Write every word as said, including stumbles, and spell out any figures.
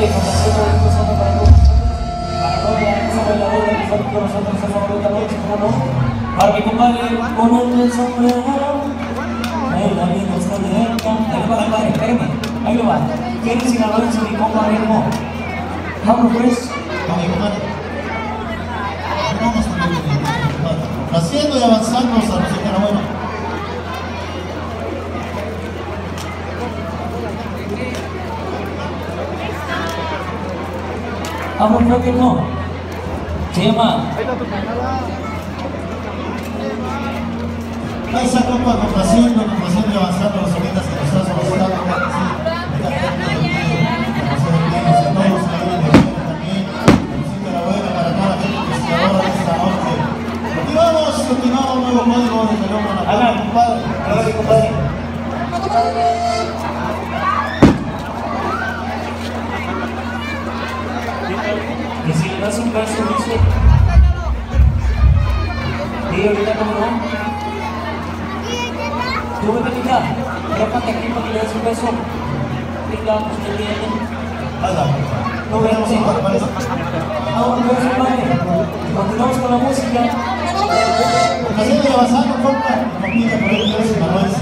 complaciendo de nosotros para todos ustedes, para toda esa bailadora que está con nosotros esta bonita noche, ¿cómo no? Para mi compadre, con el sombrero, ahí la vida está directa. Ahí lo va, compadre, espérame, ahí lo va. ¿Quién sin avance mi compadre? Vamos pues. Vamos, compadre. Vamos a ver, compadre. Haciendo y avanzando a la señora buena. Vamos, creo que no. Se llama. Ahí está, compa, complaciendo, complaciendo y avanzando las solitas que nos está solicitando. Continuamos, nuevo código de fenómeno. Alan, compadre, hola, compadre. Que si le das un beso, dice. Sí, ahorita cómo no. Tú vete, tica. Trópate aquí para que le des un beso. Tica, pues te viene. No veamos en cuál parece. Vamos, pues, compadre. Continuamos con la música. Haciendo y avanzando, compa. No pide por ahí, Dios y Manuel.